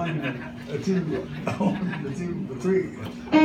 a two, a two, a three.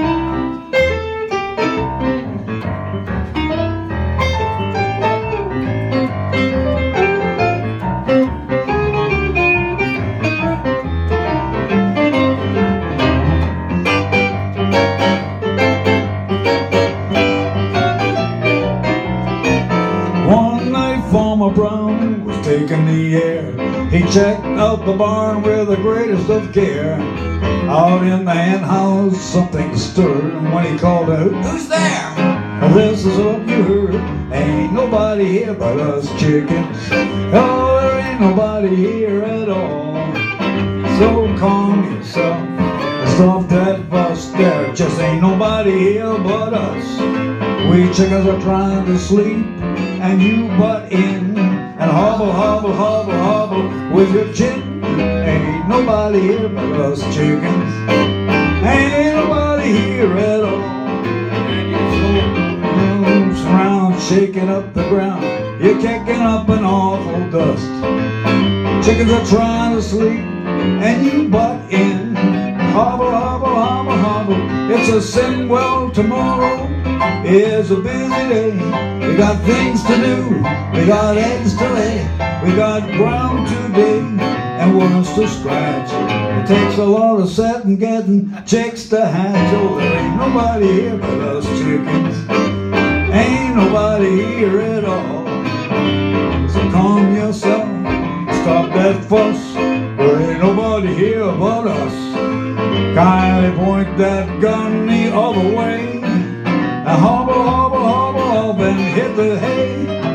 One night Farmer Brown was taking the air. He checked out the barn with the greatest of care. Out in the hen house something stirred, and when he called out, "Who's there?" This is what you heard. Ain't nobody here but us chickens. Oh, there ain't nobody here at all. So calm yourself and stop that fuss. There just ain't nobody here but us. We chickens are trying to sleep, and you butt in and hobble, hobble, hobble, hobble with your chin. Ain't nobody here but us chickens. Ain't nobody here at all. And you moves around, shaking up the ground. You're kicking up an awful dust. Chickens are trying to sleep, and you butt in. Hobble, hobble, hobble, hobble. It's a sin. Well, tomorrow is a busy day. We got things to do, we got eggs to lay, we got ground to dig and worms to scratch. It takes a lot of setting, getting chicks to hatch. Oh, there ain't nobody here but us chickens. Ain't nobody here at all. So calm yourself, stop that fuss. There ain't nobody here but us. Kindly point that gun the other way. And hobble, hobble, hobble, hobble, and hit the hay.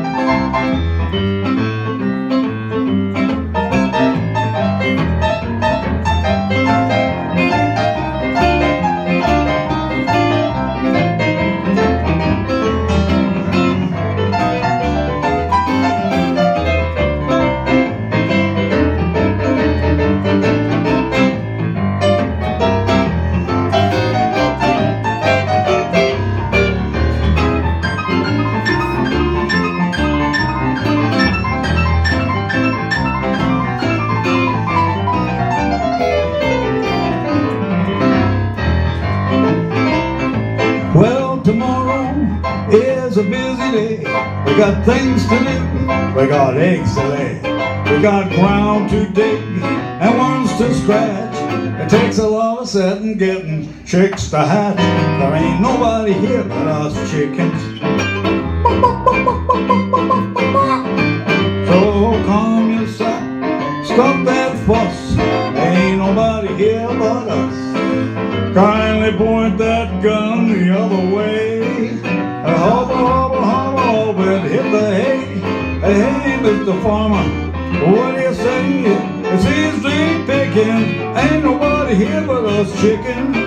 Tomorrow is a busy day. We got things to do, we got eggs to lay, we got ground to dig and worms to scratch. It takes a lot of setting, getting chicks to hatch. There ain't nobody here but us chickens. So calm yourself, stop that fuss. Ain't nobody here but us. Kindly point that gun the other way. Hobble, hobble, hobble, hobble, and hit the hay. Hey, Mr. Farmer, what do you say? It's easy picking. Ain't nobody here but us chickens.